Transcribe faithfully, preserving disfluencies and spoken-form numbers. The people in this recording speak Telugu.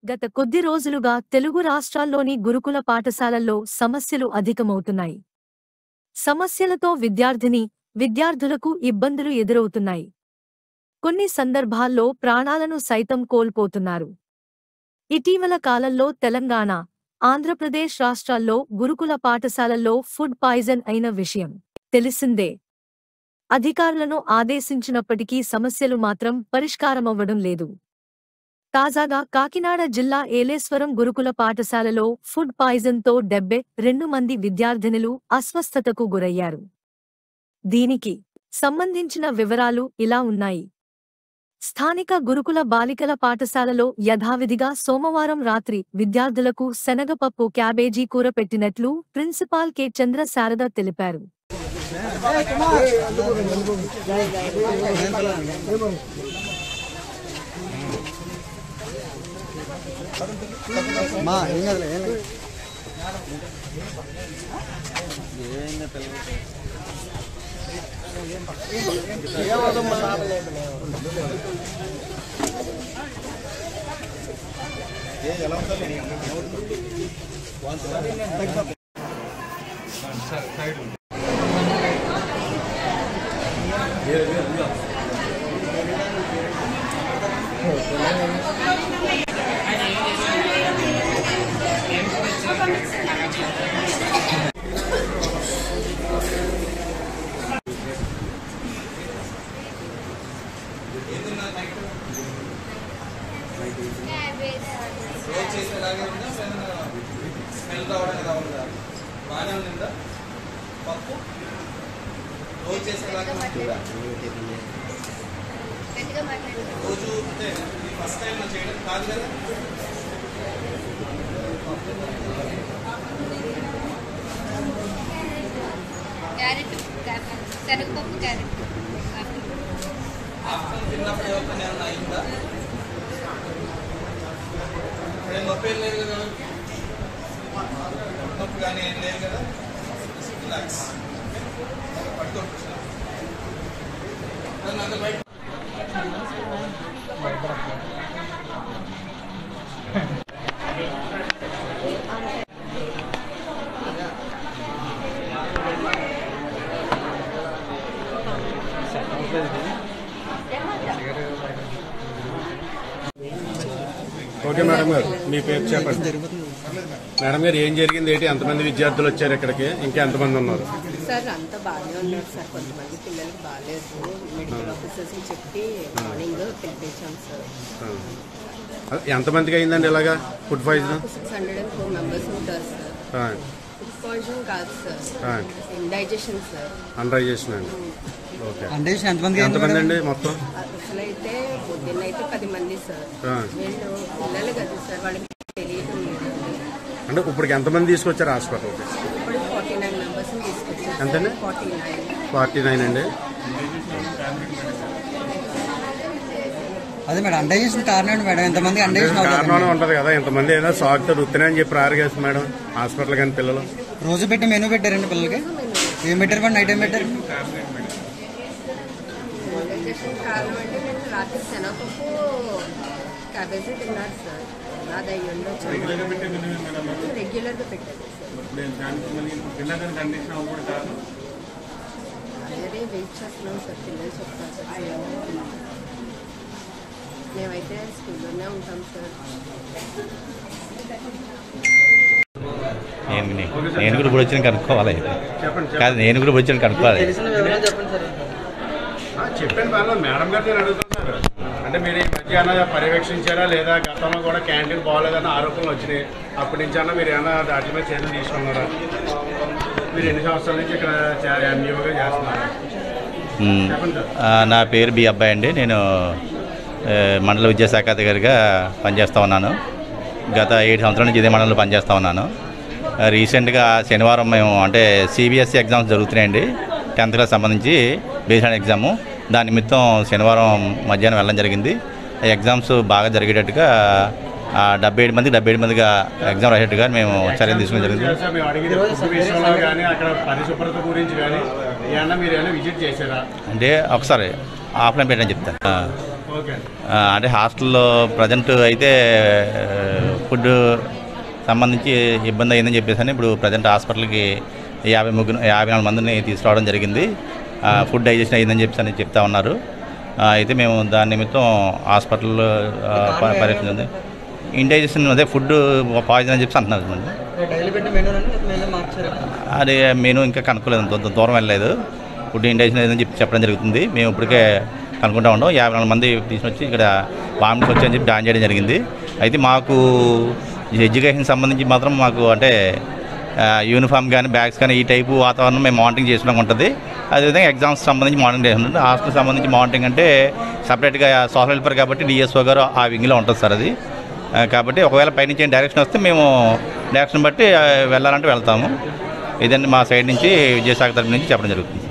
గత కొద్ది రోజులుగా తెలుగు రాష్ట్రాల్లోని గురుకుల పాఠశాలల్లో సమస్యలు అధికమవుతున్నాయి. సమస్యలతో విద్యార్థిని, విద్యార్థులకు ఇబ్బందులు ఎదురవుతున్నాయి. కొన్ని సందర్భాల్లో ప్రాణాలను సైతం కోల్పోతున్నారు. ఇటీవల కాలంలో తెలంగాణ, ఆంధ్రప్రదేశ్ రాష్ట్రాల్లో గురుకుల పాఠశాలల్లో ఫుడ్ పాయిజన్ అయిన విషయం తెలిసిందే. అధికారులను ఆదేశించినప్పటికీ సమస్యలు మాత్రం పరిష్కారమవ్వడం లేదు. తాజాగా కాకినాడ జిల్లా ఏలేశ్వరం గురుకుల పాఠశాలలో ఫుడ్ పాయిజన్తో డెబ్బై రెండు మంది విద్యార్థినులు అస్వస్థతకు గురయ్యారు. దీనికి సంబంధించిన వివరాలు ఇలా ఉన్నాయి. స్థానిక గురుకుల బాలికల పాఠశాలలో యథావిధిగా సోమవారం రాత్రి విద్యార్థులకు శనగపప్పు క్యాబేజీ కూర పెట్టినట్లు ప్రిన్సిపాల్ కె చంద్ర శారద తెలిపారు. మా ఏం కదలే ఏం లేదు ఎలా ఉంటుంది రోజు చేసేలాగే ఉందా స్మెల్ రావడం ఎలా ఉందా బాగానే ఉందా పప్పు రోజు చేసేలాగా రోజు అంటే ఫస్ట్ టైం చేయడం కాదు కదా. క్యారెట్ శనగపప్పు క్యారెట్ ఆఫ్టర్నూన్ తిన్నప్పుడు ఎవరికైనా ఏమన్నా అయిందా? ఇప్పుడేం నొప్పి ఏం లేదు కదా, నొప్పి కానీ ఏం లేదు కదా. రిలాక్స్ పట్టుకోవచ్చు. బయట ఓకే మేడం గారు, మీ పేరు చెప్పండి. మేడం గారు, ఏం జరిగింది ఏంటి? ఎంతమంది విద్యార్థులు వచ్చారు ఇక్కడికి? ఇంకా ఎంతమంది ఉన్నారు? సార్ అంతా బాగానే ఉన్నారు సార్. కొంతమంది పిల్లలకి బాగాలేదు. మెడికల్ ఆఫీసర్స్కి చెప్పి మార్నింగ్ పిలిపించాం సార్. ఎంతమందికి అయిందండి ఇలాగా food poison? Six hundred and four members ఉంటారు సార్. ఫుడ్ పాయిజన్ కాదు సార్, ఇండైజెషన్ సార్. అన్డైజెషన్ అండి. ఓకే. ఎంతమంది ఎంతమంది అండి మొత్తం? అసలు అయితే పొద్దున్న అయితే పది మంది సార్. వీళ్ళు పిల్లలు కదా సార్, వాళ్ళకి తెలియదు. అంటే ఇప్పటికి ఎంతమంది తీసుకొచ్చారు హాస్పిటల్కి? ఇప్పుడు ఫార్టీ నైన్ మెంబర్స్ తీసుకొచ్చారు. ఎంతండి? ఫార్టీ నైన్ ఫార్టీ నైన్ అండి. అదే మేడం, అండైజెషన్ కారణం మేడం. ఎంతమంది అండైజెషన్ కారణం ఉంటుంది కదా, ఎంతమంది ఏదో సాగుతో రుత్తినే అని చెప్పి రారు కదా మేడం హాస్పిటల్. కానీ పిల్లలు రోజు పెట్టి మెనూ పెట్టారండి పిల్లలకి? ఏం పెట్టారు మేడం? నైట్ ఏం పెట్టారు? కారణం అంటే నేను రాత్రి శనగపప్పు క్యాబేజీ తిన్నారు సార్. అది అయ్యి ఉండొచ్చు. రెగ్యులర్గా పెట్టారు సార్. అదే వెయిట్ చేస్తున్నాం సార్. పిల్లలు చెప్తారు సార్. మేమైతే స్కూల్లోనే ఉంటాం సార్. నేను నేను కూడా ఇప్పుడు వచ్చిన కనుక్కోవాలి కాదు నేను కూడా వచ్చిన కనుక్కోవాలి చెప్పండి బాగా. మేడం గారు నేను అడుగుతాను సార్, అంటే మీరు ఈ మధ్య ఏమైనా పర్యవేక్షించారా లేదా? గతంలో కూడా క్యాంటీన్ బాగోలేదన్న ఆరోపణలు వచ్చినాయి. అప్పటి నుంచి అన్నా మీరు ఏమైనా దాటి మీద చర్యలు తీసుకున్నారా? మీరు ఎన్ని సంవత్సరాల నుంచి ఇక్కడ ఎంఈఓగా చేస్తున్నారా? నా పేరు బి అబ్బాయి అండి. నేను మండల విద్యాశాఖ అధికారిగా పనిచేస్తూ ఉన్నాను. గత ఏడు సంవత్సరాల నుంచి ఇదే మండలంలో పనిచేస్తూ ఉన్నాను. రీసెంట్గా శనివారం మేము అంటే సిబిఎస్ఈ ఎగ్జామ్స్ జరుగుతున్నాయండి. టెన్త్ క్లాస్ సంబంధించి బేస్డ్ ఎగ్జాము. దాని నిమిత్తం శనివారం మధ్యాహ్నం వెళ్ళడం జరిగింది. ఎగ్జామ్స్ బాగా జరిగేటట్టుగా డెబ్బై ఏడు మంది డెబ్బై ఏడు మందిగా ఎగ్జామ్ రాసేట్టుగా మేము చర్యలు తీసుకుని జరిగింది. అంటే ఒకసారి ఆఫ్లైన్ పెట్టని చెప్తాను. అంటే హాస్టల్లో ప్రజెంట్ అయితే ఫుడ్ సంబంధించి ఇబ్బంది అయిందని చెప్పేసి అని ఇప్పుడు ప్రజెంట్ హాస్పిటల్కి యాభై ముగ్గురు యాభై నాలుగు మందిని తీసుకురావడం జరిగింది. ఫుడ్ డైజెషన్ అయిందని చెప్పేసి అని చెప్తా ఉన్నారు. అయితే మేము దాని నిమిత్తం హాస్పిటల్లో పరీక్ష ఉంది. ఇండైజెషన్ అదే ఫుడ్ పాయిజన్ అని చెప్పి అంటున్నారు. అది మెనూ ఇంకా కనుక్కోలేదు, అంత దూరం వెళ్ళలేదు. ఫుడ్ ఇండైజెషన్ ఏదని చెప్పి చెప్పడం జరుగుతుంది. మేము ఇప్పటికే కనుక్కుంటా ఉన్నాం. యాభై నాలుగు మంది తీసుకొచ్చి ఇక్కడ వామిట్స్ వచ్చి అని చెప్పి జాయిన్ చేయడం జరిగింది. అయితే మాకు ఎడ్యుకేషన్ సంబంధించి మాత్రం మాకు అంటే యూనిఫామ్ కానీ బ్యాగ్స్ కానీ ఈ టైపు వాతావరణం మేము మానిటరింగ్ చేసుకోవడం ఉంటుంది. అదేవిధంగా ఎగ్జామ్స్ సంబంధించి మానిటరింగ్ చేసి ఉంటుంది. హాస్టల్ సంబంధించి మానిటరింగ్ అంటే సపరేట్గా సోషల్ వెల్ఫేర్ కాబట్టి డిఎస్ఓ గారు ఆ వింగ్లో ఉంటుంది సార్ అది. కాబట్టి ఒకవేళ పైనుంచి ఏం డైరెక్షన్ వస్తే మేము డైరెక్షన్ బట్టి వెళ్ళాలంటే వెళ్తాము. ఇదండి మా సైడ్ నుంచి విద్యాశాఖ తరఫు నుంచి చెప్పడం జరుగుతుంది.